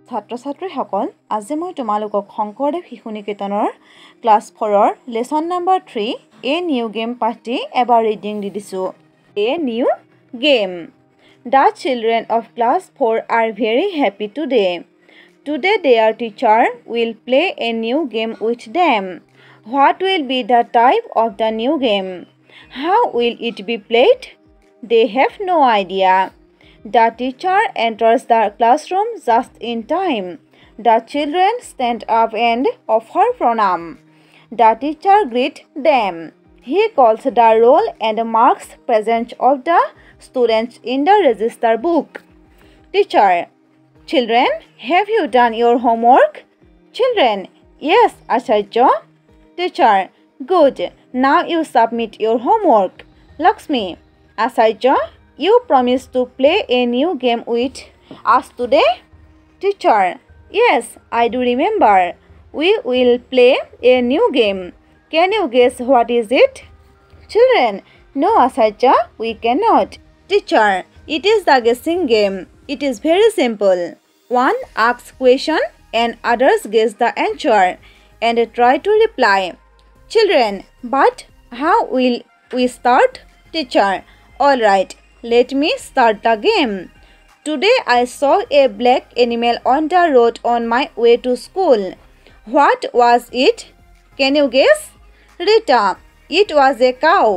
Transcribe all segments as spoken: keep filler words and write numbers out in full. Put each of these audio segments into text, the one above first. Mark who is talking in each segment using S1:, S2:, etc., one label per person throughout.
S1: ছাত্ৰ ছাত্ৰীসকল আজি মই তোমালোকক শংকৰদেৱ শিশু নিকেতনৰ ক্লাছ ফ'ৰৰ lesson number three a new game পাঠটি এবাৰ ৰিডিং দি দিছো a new game The children of class four are very happy today. Today their teacher will play a new game with them. What will be the type of the new game? How will it be played? They have no idea. The teacher enters the classroom just in time. The children stand up and offer pranam. The teacher greets them. He calls the roll and marks presence of the students in the register book. Teacher: Children, have you done your homework? Children: Yes, Acharya. Teacher: Good. Now you submit your homework. Lakshmi: Acharya, you promised to play a new game with us today? Teacher: Yes, I do remember. We will play a new game. Can you guess what is it? Children: No, Acharya, we cannot. Teacher: It is the guessing game. It is very simple. One asks question and others guess the answer and try to reply. Children: But how will we start? Teacher: All right, let me start the game. Today I saw a black animal on the road on my way to school. What was it? Can you guess? Rita: It was a cow.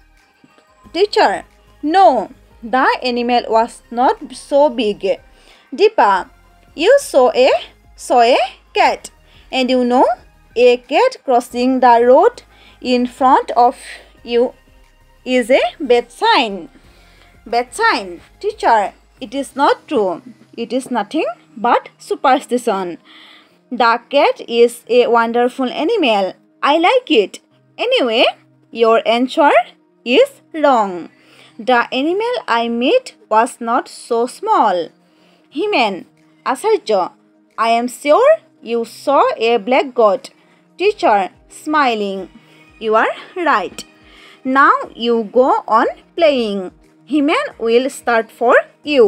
S1: Teacher: No, the animal was not so big. Deepa: You saw a saw a cat, and you know a cat crossing the road in front of you is a bad sign. Bad sign. Teacher: It is not true. It is nothing but superstition. The cat is a wonderful animal. I like it. Anyway, your answer is wrong. The animal I met was not so small. He-Man: Acharya, I am sure you saw a black goat. Teacher, smiling: You are right. Now you go on playing. He-Man will start for you.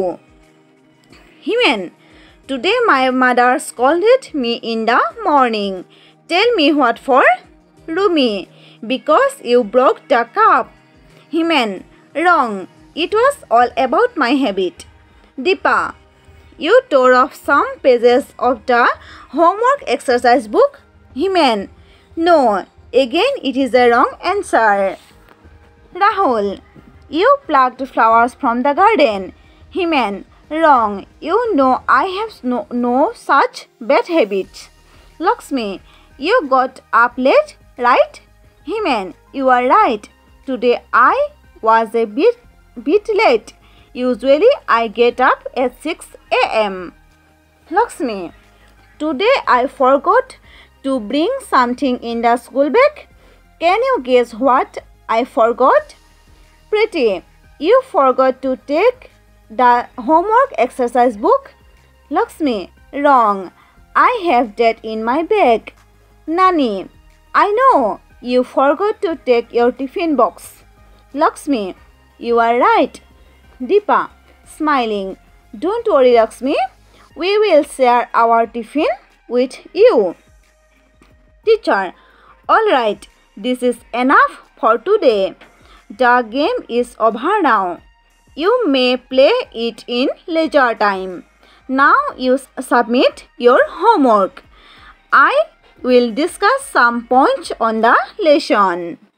S1: He-Man: Today my mother scolded me in the morning. Tell me what for? Rumi: Because you broke the cup. He-Man: Wrong. It was all about my habit. Deepa: You tore off some pages of the homework exercise book. He-Man: No. Again it is a wrong answer. Rahul: You plucked flowers from the garden. He-Man: Wrong. You know I have no, no such bad habits. Lakshmi: You got up late, right? He-Man: You are right. Today I was a bit, bit late. Usually I get up at six a m Lakshmi: Today I forgot to bring something in the school bag. Can you guess what I forgot? Pretty: You forgot to take the homework exercise book. Lakshmi: Wrong. I have that in my bag. Nani: I know. You forgot to take your tiffin box. Lakshmi: You are right. Deepa, smiling: Don't worry, Lakshmi. We will share our tiffin with you. Teacher: All right. This is enough for today. The game is over now. You may play it in leisure time. Now you submit your homework. I will discuss some points on the lesson.